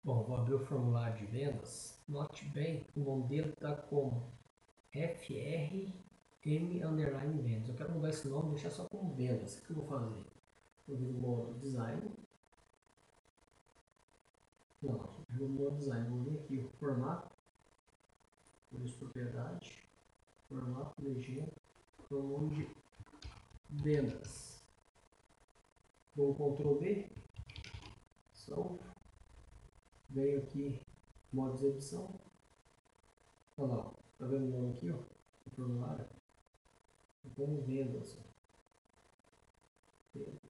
Bom, vou abrir o formulário de vendas. Note bem que o nome dele está como FRM_vendas. Eu quero mudar esse nome e deixar só como vendas. O que eu vou fazer? Vou vir no modo design. Não, no modo design. Vou vir aqui o formato, propriedade, formato, legenda, nome de vendas. Dou um Ctrl V. Salvo. Venho aqui, modo de exibição. Olha lá, tá vendo o nome aqui, ó? O formulário. Como vendas.